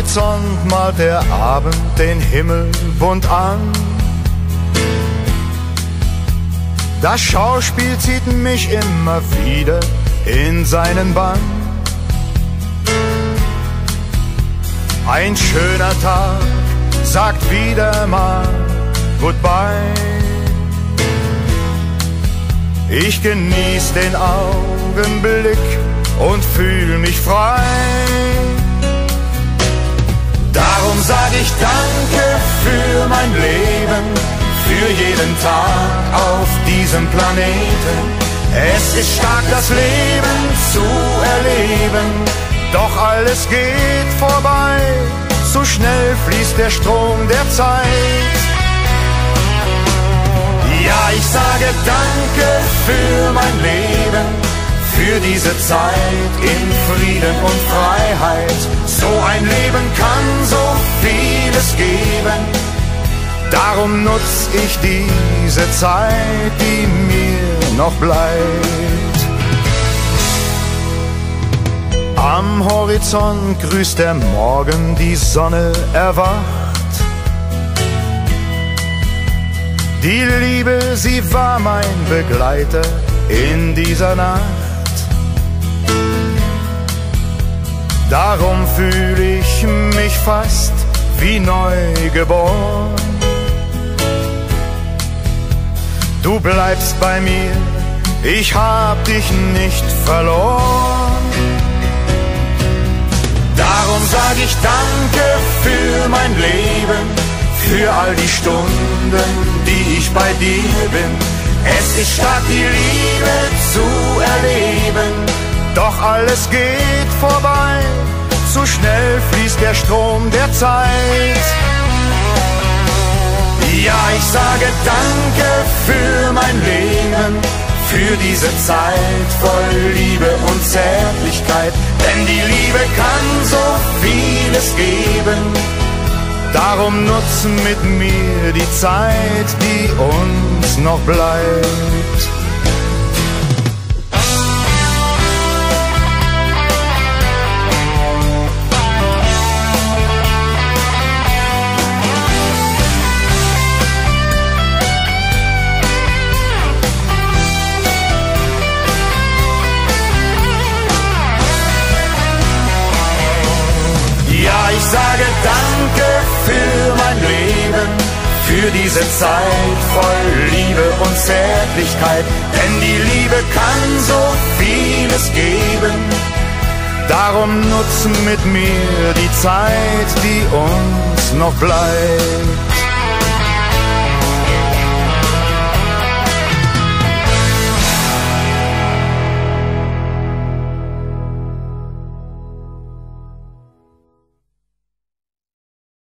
Horizont malt der Abend den Himmel bunt an. Das Schauspiel zieht mich immer wieder in seinen Bann. Ein schöner Tag sagt wieder mal Goodbye. Ich genieß den Augenblick und fühl mich frei. Darum sag ich danke für mein Leben, für jeden Tag auf diesem Planeten. Es ist stark, das Leben zu erleben, doch alles geht vorbei, so schnell fließt der Strom der Zeit. Ja, ich sage danke für mein Leben, für diese Zeit in Frieden und Freiheit. So ein Leben kann so vieles geben, darum nutz ich diese Zeit, die mir noch bleibt. Am Horizont grüßt der Morgen, die Sonne erwacht. Die Liebe, sie war mein Begleiter in dieser Nacht. Darum fühl ich mich fast wie neu geboren. Du bleibst bei mir, ich hab dich nicht verloren. Darum sag ich danke für mein Leben, für all die Stunden, die ich bei dir bin. Es ist stark, die Liebe zu erleben, doch alles geht vorbei, zu schnell fließt der Strom der Zeit. Ja, ich sage danke für mein Leben, für diese Zeit voll Liebe und Zärtlichkeit, denn die Liebe kann so vieles geben. Darum nutzen mit mir die Zeit, die uns noch bleibt. Ich sage danke für mein Leben, für diese Zeit voll Liebe und Zärtlichkeit, denn die Liebe kann so vieles geben. Darum nutzen mit mir die Zeit, die uns noch bleibt.